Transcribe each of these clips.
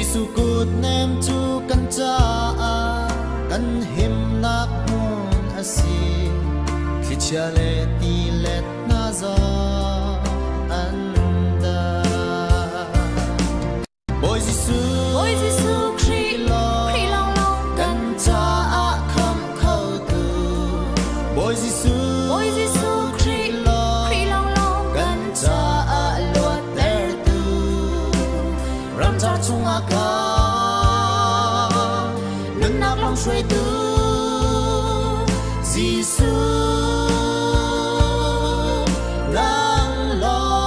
Giêsu cút nem chu kan cha kan him nak mun asi khi cha le ti let na za anda Boy Giêsu Christ long kan cha kham khâu tu Boy Giêsu Christ long kan cha luat ter tu ram cha chung ka nâng nắp lòng suy tư Giêsu nang lo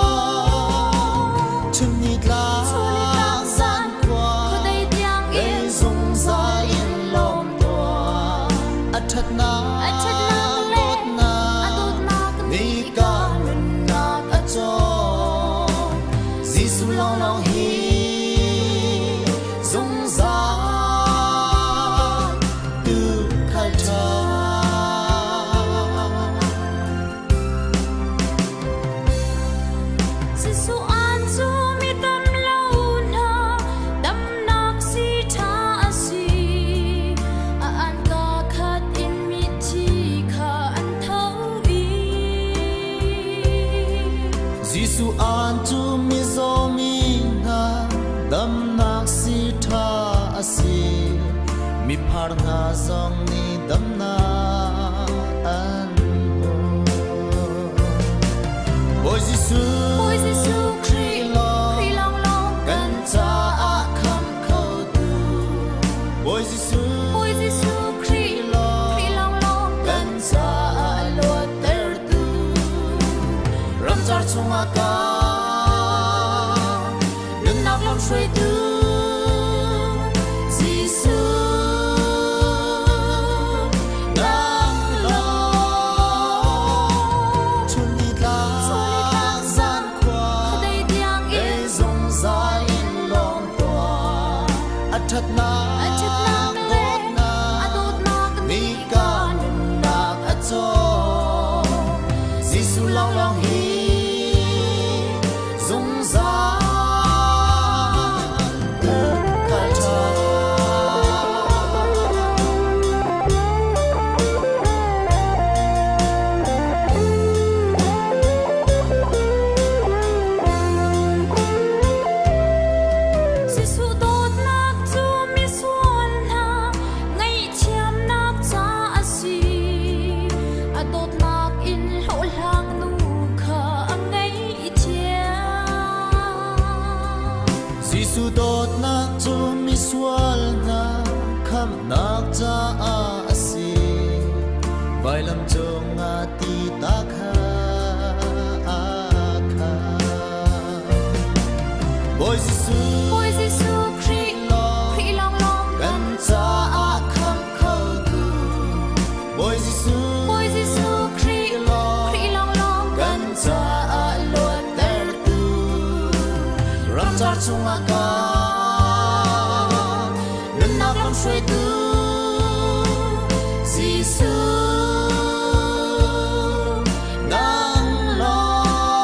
chân nhịp la gian qua để dùng ra yên lòng tòa thật na tốt na ni ca mình na cho Giêsu long hi dùng ra Giêsu an tu mi zo mi na dam nak si tha asi mi phar nga zong ni dam na an Boy Giêsu Christ long kan cha kham khâu tu Boy Giêsu Christ long kan cha luat ter tu ram char chung ka nâng nắp lòng suy tư Giêsu nang lo chun đi la gian qua để dùng ra in lòng tòa thật na tốt na ni ca nâng nạc cho Giêsu long hi dùng ra Giêsu tốt nak chu mi sual na kham nak cha asi vai lam chung a ti ta kha Boy Giêsu Christ long kan cha kham khâu tu Boy Giêsu Christ long kan cha luat ter tu ram cha chung ka nâng nắp lòng suy tư Giêsu nang lo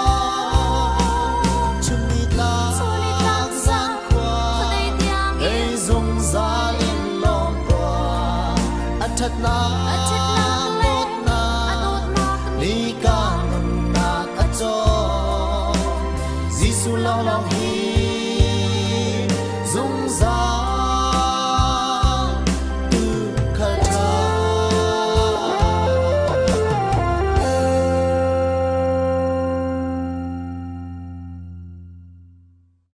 chân đi la gian qua để dùng ra yên lòng tòa thật na